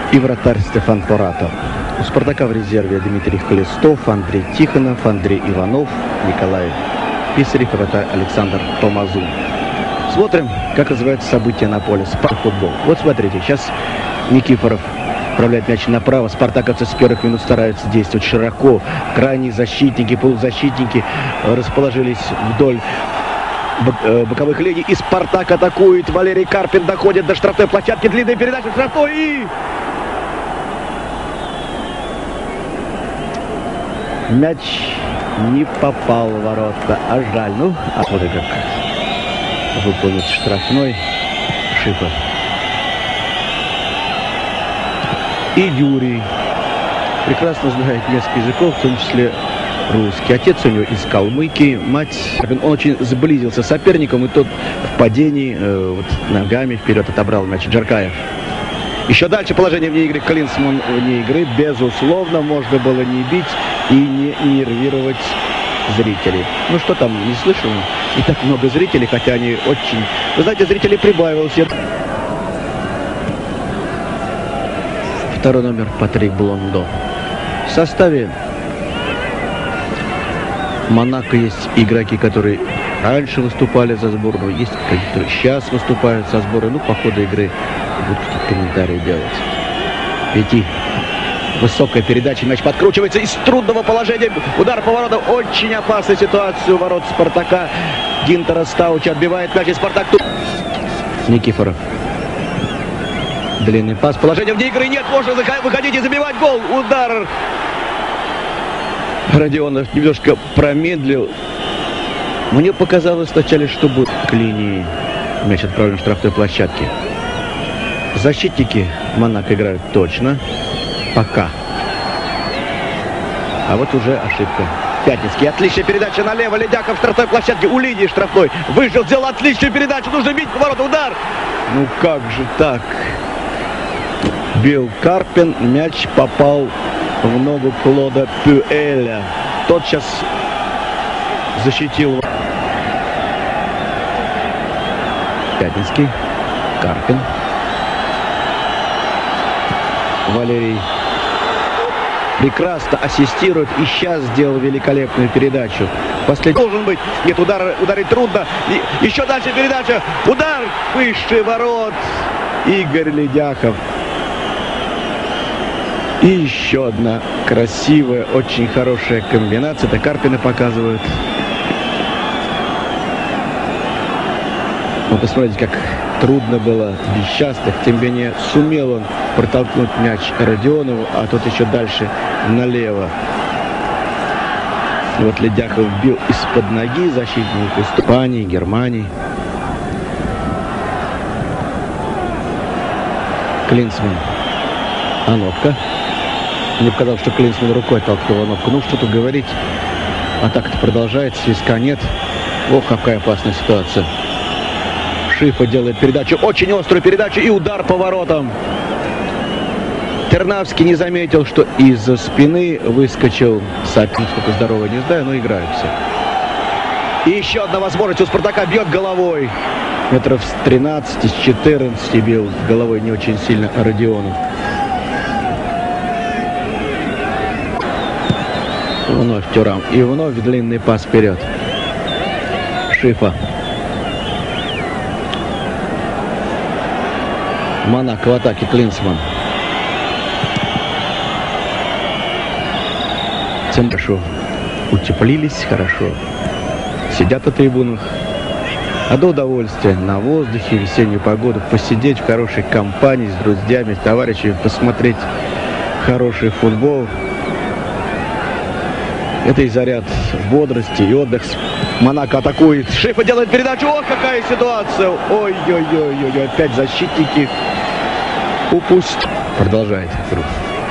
и вратарь Стефан Порато. У «Спартака» в резерве Дмитрий Хлестов, Андрей Тихонов, Андрей Иванов, Николай Писарев, вратарь Александр Томазун. Смотрим, как развиваются события на поле. Футбол. Вот смотрите, сейчас Никифоров отправляет мяч направо. Спартаковцы с первых минут стараются действовать широко. Крайние защитники, полузащитники расположились вдоль боковых линий. И «Спартак» атакует. Валерий Карпин доходит до штрафной площадки. Длинная передача, штрафной и... мяч не попал в ворота. А жаль. Ну, а вот и как выполнит штрафной Шифа. И Юрий прекрасно знает несколько языков, в том числе русский. Отец у него из Калмыкии, мать. Он очень сблизился с соперником, и тот в падении вот, ногами вперед отобрал мяч. Джаркаев. Еще дальше положение вне игры. Клинсман вне игры. Безусловно, можно было не бить и не нервировать зрителей. Ну что там, не слышал? Не так много зрителей, хотя они очень... Вы знаете, зрителей прибавилось. Второй номер Патрик Блондо. В составе Монако есть игроки, которые раньше выступали за сборную, есть которые сейчас выступают за сборную. Ну, по ходу игры будут какие-то комментарии делать. Пяти. Высокая передача, мяч подкручивается из трудного положения. Удар по воротам. Очень опасная ситуация у ворот «Спартака». Гинтера Стауча отбивает мяч, и «Спартак» тут. Никифоров. Длинный пас. Положение вне игры нет. Можно выходить и забивать гол. Удар. Родионов немножко промедлил. Мне показалось вначале, что будет к линии. Мяч отправлен в штрафной площадке. Защитники Монако играют точно. Пока. А вот уже ошибка. Пятницкий. Отличная передача налево. Ледяков в штрафной площадке. У линии штрафной. Выжил, сделал отличную передачу. Нужно бить поворот. Удар. Ну как же так? Бил Карпин. Мяч попал в ногу Клода Пюэля. Тот сейчас защитил. Пятницкий. Карпин. Валерий прекрасно ассистирует и сейчас сделал великолепную передачу. Последний должен быть. Нет, ударить трудно. И еще дальше передача. Удар выше ворот. Игорь Ледяков. И еще одна красивая, очень хорошая комбинация. Это Карпина показывают. Вы посмотрите, как трудно было без счастья. Тем не менее, сумел он протолкнуть мяч Родионову, а тот еще дальше налево. И вот Ледяков бил из-под ноги защитнику Испании, Германии. Клинсман. Анопка. Мне показалось, что Клинсман рукой толкнул Анопку. Ну, что тут говорить. Атака-то продолжается, свистка нет. Ох, какая опасная ситуация. Шифа делает передачу, очень острую передачу и удар по воротам. Тернавский не заметил, что из-за спины выскочил Сапин. Сколько здоровый, не знаю, но играют все. И еще одна возможность у «Спартака». Бьет головой. Метров с 13, с 14 бил головой не очень сильно Родионов. Вновь Тюрам. И вновь длинный пас вперед. Шифа. Монако в атаке. Клинсман. Хорошо утеплились, хорошо сидят на трибунах. Одно удовольствие на воздухе, весеннюю погоду, посидеть в хорошей компании с друзьями, с товарищами, посмотреть хороший футбол. Это и заряд бодрости, и отдых. Монако атакует. Шифа делает передачу. Ох, какая ситуация. Ой-ой-ой, опять защитники упустили. Продолжает игру.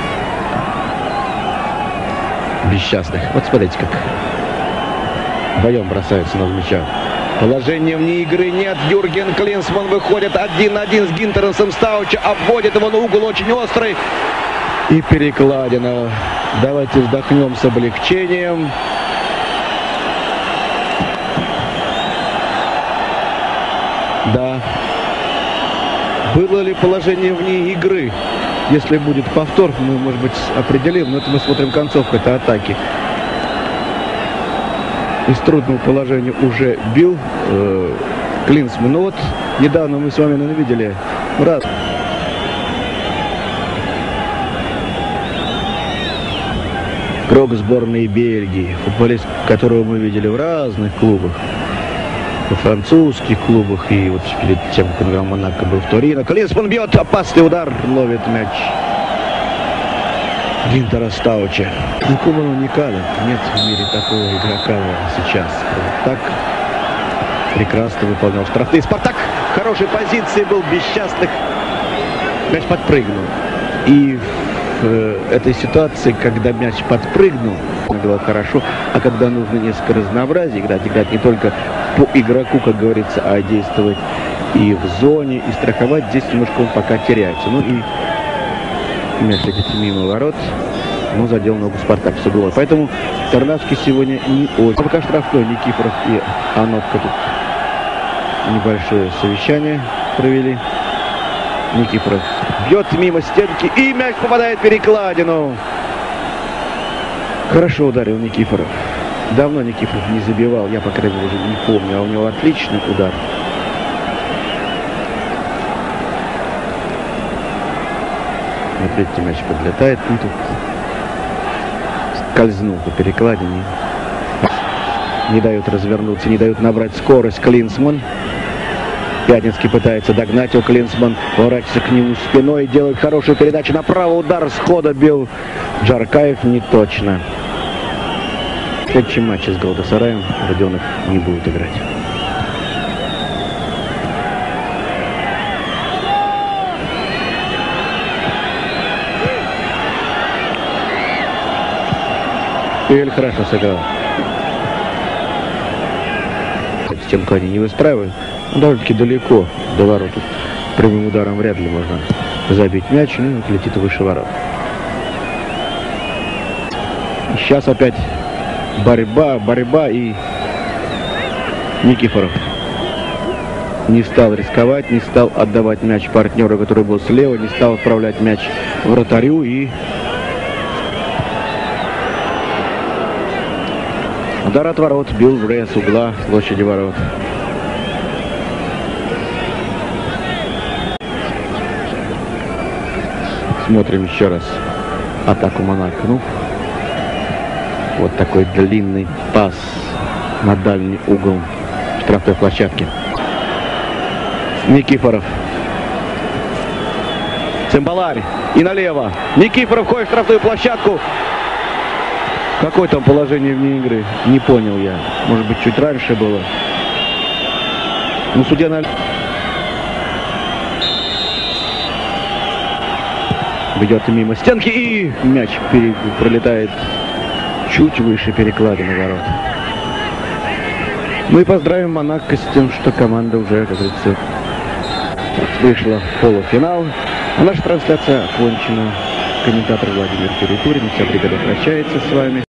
Бесчастных. Вот смотрите, как вдвоем бросаются на мяча. Положения вне игры нет. Юрген Клинсман выходит 1-1 с Гинтером Стауча. Обводит его на угол очень острый. И перекладина. Давайте вздохнем с облегчением. Да. Было ли положение вне игры? Если будет повтор, мы, может быть, определим, но это мы смотрим концовку этой атаки. Из трудного положения уже бил Клинсман. Ну вот, недавно мы с вами, наверное, видели раз. Игрок сборной Бельгии, футболист, которого мы видели в разных клубах. В французских клубах и вот перед тем, как он играл в Монако, был в Торино. Клинсман бьет, опасный удар, ловит мяч Гинтера Стауча. Куман уникален, нет в мире такого игрока сейчас. Вот так прекрасно выполнял штрафные. Спартак в хорошей позиции был, без частых. Мяч подпрыгнул. И в этой ситуации, когда мяч подпрыгнул, было хорошо, а когда нужно несколько разнообразий играть не только по игроку, как говорится, а действовать и в зоне, и страховать, здесь немножко он пока теряется. Ну и мяч летит мимо ворот, но задел ногу Спартак с угла. Поэтому Тарнавский сегодня не очень. Пока штрафной Никифоров и Анопка тут небольшое совещание провели. Никифоров бьет мимо стенки, и мяч попадает в перекладину. Хорошо ударил Никифоров. Давно Никифоров не забивал, я, по крайней мере, уже не помню, а у него отличный удар. Вот видите, мяч подлетает, и тут скользнул по перекладине. Не дают развернуться, не дают набрать скорость Клинсман. Пятницкий пытается догнать его, Клинсман поворачивается к нему спиной, делает хорошую передачу направо, удар с хода бил Джаркаев, не точно. В следующем матче с Галатасараем Родионов не будет играть. Эль хорошо сыграл. Стенку они не выстраивают. Довольно-таки далеко до ворот. Тут прямым ударом вряд ли можно забить мяч, ну и летит выше ворот. Сейчас опять борьба, и Никифоров не стал рисковать, не стал отдавать мяч партнеру, который был слева, не стал отправлять мяч вратарю, и удар от ворот бил в с угла площади ворот. Смотрим еще раз атаку Монако. Ну, вот такой длинный пас на дальний угол штрафной площадки. Никифоров. Цимбаларь. И налево. Никифоров входит в штрафную площадку. Какое там положение вне игры? Не понял я. Может быть, чуть раньше было. Ну, судья на... Бьет мимо стенки, и мяч пролетает чуть выше перекладины ворот. Мы поздравим Монако с тем, что команда уже, как говорится, вышла в полуфинал. А наша трансляция окончена. Комментатор Владимир Перетурин. Вся бригада прощается с вами.